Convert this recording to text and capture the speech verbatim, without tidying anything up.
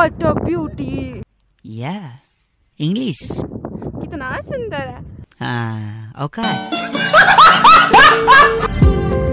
What a beauty! Yeah. English. कितना सुंदर है. Ah, aukat.